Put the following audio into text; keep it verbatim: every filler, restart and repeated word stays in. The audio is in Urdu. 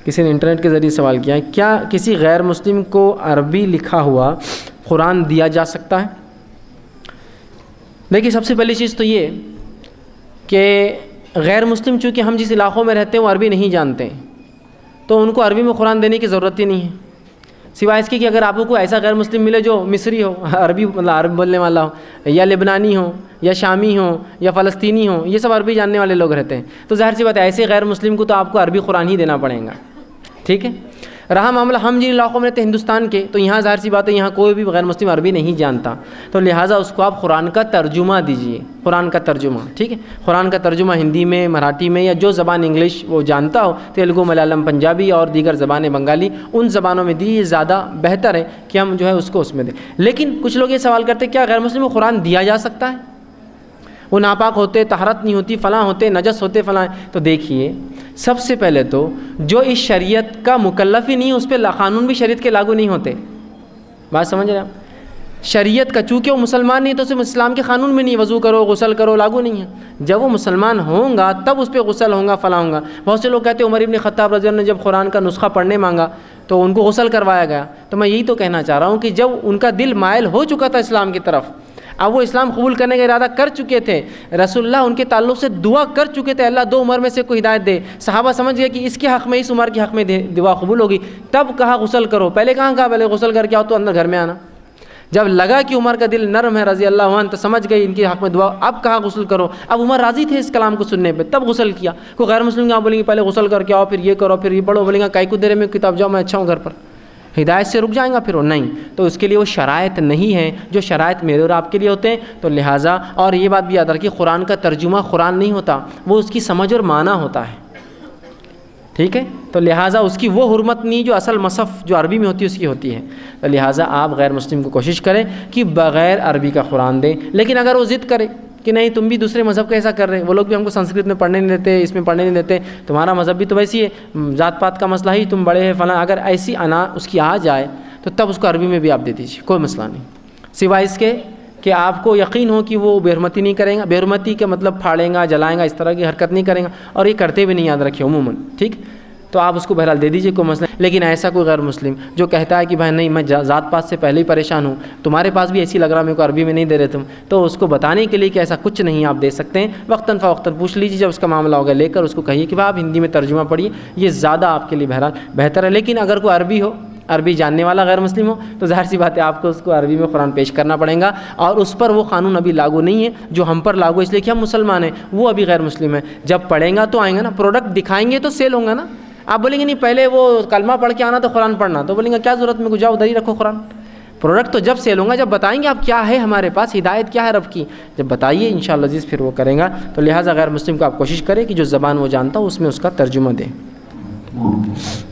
کسی نے انٹرنیٹ کے ذریعے سوال کیا ہے، کیا کسی غیر مسلم کو عربی لکھا ہوا قرآن دیا جا سکتا ہے؟ دیکھیے سب سے پہلی چیز تو یہ کہ غیر مسلم چونکہ ہم جس علاقوں میں رہتے ہیں وہ عربی نہیں جانتے ہیں، تو ان کو عربی میں قرآن دینے کی ضرورت ہی نہیں ہے، سوائے اس کے کہ اگر آپ کو ایسا غیر مسلم ملے جو مصری ہو، عربی مطلب عربی بولنے والا ہو، یا لبنانی ہو، یا شامی ہو، یا فلسطینی ہو، یہ سب عربی جاننے والے لوگ رہتے ہیں، تو ظاہر سی بات ہے ایسے غیر مسلم کو تو آپ کو عربی قرآن ہی دینا پڑے گا، ٹھیک ہے۔ رہا معاملہ ہم جن علاقوں میں رہتے ہیں ہندوستان کے، تو یہاں ظاہر سی بات ہے یہاں کوئی بھی غیر مسلم عربی نہیں جانتا، تو لہٰذا اس کو آپ قرآن کا ترجمہ دیجئے، قرآن کا ترجمہ، ٹھیک ہے، قرآن کا ترجمہ ہندی میں، مراٹھی میں، یا جو زبان انگلش وہ جانتا ہو، تیلگو، ملیالم، پنجابی اور دیگر زبانیں، بنگالی، ان زبانوں میں دیجیے، زیادہ بہتر ہے کہ ہم جو ہے اس کو اس میں دیں۔ لیکن کچھ لوگ یہ سوال کرتے ہیں کیا غیر مسلم کو قرآن دیا جا سکتا ہے؟ وہ ناپاک ہوتے، طہارت نہیں ہوتی، فلاں ہوتے، نجس ہوتے، فلاں، تو دیکھیے سب سے پہلے تو جو اس شریعت کا مکلف ہی نہیں اس پہ قانون بھی شریعت کے لاگو نہیں ہوتے، بات سمجھ رہے ہیں آپ؟ شریعت کا چونکہ وہ مسلمان نہیں تو صرف اسلام کے قانون میں نہیں وضو کرو، غسل کرو، لاگو نہیں ہے، جب وہ مسلمان ہوں گا تب اس پہ غسل ہوگا، فلاں ہوگا۔ بہت سے لوگ کہتے ہیں عمر ابن خطاب رضی اللہ عنہ نے جب قرآن کا نسخہ پڑھنے مانگا تو ان کو غسل کروایا گیا، تو میں یہی تو کہنا چاہ رہا ہوں کہ جب ان کا دل مائل ہو چکا تھا اسلام کی طرف، اب وہ اسلام قبول کرنے کا ارادہ کر چکے تھے، رسول اللہ ان کے تعلق سے دعا کر چکے تھے اللہ دو عمر میں سے کوئی ہدایت دے، صحابہ سمجھ گئے کہ اس کے حق میں، اس عمر کے حق میں دعا قبول ہوگی، تب کہا غسل کرو، پہلے کہاں کہا پہلے غسل کر کے آؤ تو اندر گھر میں آنا، جب لگا کہ عمر کا دل نرم ہے رضی اللہ عنہ تو سمجھ گئی ان کے حق میں دعا، اب کہا غسل کرو، اب عمر راضی تھے اس کلام کو سننے پہ، تب غسل کیا۔ کوئی غیر مسلم یہاں بولیں گے پہلے غسل کر کے آؤ، پھر یہ کرو، پھر یہ پڑھو، بولیں گے کائی کو دیر میں کتاب جاؤ، میں اچھا ہوں گھر پر، ہدایت سے رک جائیں گا پھر وہ نہیں، تو اس کے لیے وہ شرائط نہیں ہیں جو شرائط میرے اور آپ کے لیے ہوتے ہیں، تو لہٰذا اور یہ بات بھی یاد رکھیے قرآن کا ترجمہ قرآن نہیں ہوتا، وہ اس کی سمجھ اور معنی ہوتا ہے، ٹھیک ہے، تو لہٰذا اس کی وہ حرمت نہیں جو اصل مصحف جو عربی میں ہوتی ہے اس کی ہوتی ہے، تو لہٰذا آپ غیر مسلم کو کوشش کریں کہ بغیر عربی کا قرآن دیں، لیکن اگر وہ ضد کرے کہ نہیں تم بھی دوسرے مذہب کا ایسا کر رہے ہیں، وہ لوگ بھی ہم کو سنسکرت میں پڑھنے نہیں دیتے، اس میں پڑھنے نہیں دیتے، تمہارا مذہب بھی تو ویسی ہے، ذات پات کا مسئلہ ہی تم بڑے ہیں فلاں، اگر ایسی انا اس کی آ جائے تو تب اس کو عربی میں بھی آپ دے دیجیے، کوئی مسئلہ نہیں، سوائے اس کے کہ آپ کو یقین ہو کہ وہ بے حرمتی نہیں کریں گا، بے حرمتی کا مطلب پھاڑیں گا، جلائیں گا، اس طرح کی حرکت نہیں کریں گا، اور یہ کرتے بھی نہیں، یاد رکھیں عموماً، ٹھیک، تو آپ اس کو بہرحال دے دیجیے، کوئی مسئلہ نہیں۔ لیکن ایسا کوئی غیر مسلم جو کہتا ہے کہ بھائی نہیں میں ذات پات سے پہلے ہی پریشان ہوں، تمہارے پاس بھی ایسی لگ رہا میرے کو عربی میں نہیں دے رہے تم، تو اس کو بتانے کے لیے کہ ایسا کچھ نہیں آپ دے سکتے ہیں، وقتاً فوقتاً پوچھ لیجیے، جب اس کا معاملہ ہوگا لے کر اس کو کہیے کہ بھائی آپ ہندی میں ترجمہ پڑھیے، یہ زیادہ آپ کے لیے بہرحال بہتر ہے۔ لیکن اگر کوئی عربی ہو، عربی جاننے والا غیر مسلم ہو، تو ظاہر سی بات ہے آپ کو اس کو عربی میں قرآن پیش کرنا پڑے گا، اور اس پر وہ قانون ابھی لاگو نہیں ہے جو ہم پر لاگو، اس لیے کہ ہم مسلمان ہیں، وہ ابھی غیر مسلم ہے، جب پڑھیں گا تو آئیں گا نا، پروڈکٹ دکھائیں گے تو سیل ہوں گا نا۔ آپ بولیں گے نہیں پہلے وہ کلمہ پڑھ کے آنا تو قرآن پڑھنا، تو بولیں گے کیا ضرورت میں کو جاؤ ادھر ہی رکھو قرآن، پروڈکٹ تو جب سیل ہوں گا جب بتائیں گے آپ کیا ہے ہمارے پاس، ہدایت کیا ہے رب کی، جب بتائیے انشاءاللہ عزیز پھر وہ کریں گا۔ تو لہٰذا غیر مسلم کو آپ کوشش کریں کہ جو زبان وہ جانتا ہو اس میں اس کا ترجمہ دیں۔